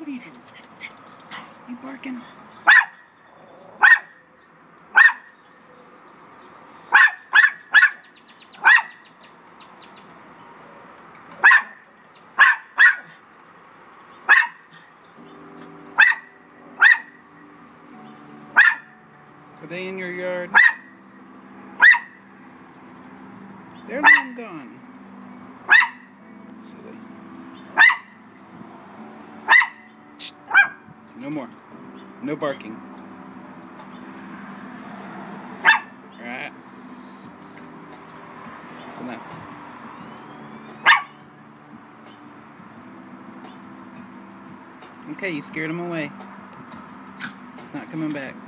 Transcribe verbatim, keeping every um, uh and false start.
What are you doing? You barking? Are they in your yard? They're long gone. Silly. Shh. No more. No barking. Alright. That's enough. Okay, you scared him away. He's not coming back.